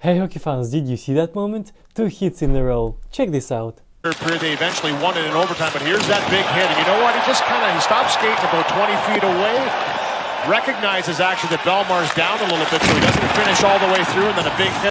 Hey hockey fans, did you see that moment? 2 hits in a row. Check this out. Third period, they eventually won it in overtime, but here's that big hit. And you know what? He stopped skating about 20 feet away. Recognizes actually that Belmar's down a little bit, so he doesn't finish all the way through, and then a big hit.